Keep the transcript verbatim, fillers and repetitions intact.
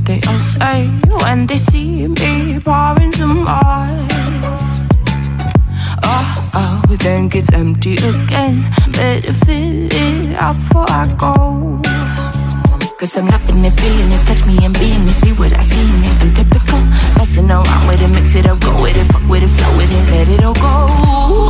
they all say when they see me pouring some more. Oh, oh, then gets empty again. Better fill it up before I go. Cause I'm loving it, feeling it, touch me and being it. See what I see in it, I'm typical. Messing around with it, mix it up, go with it, fuck with it, flow with it, let it all go.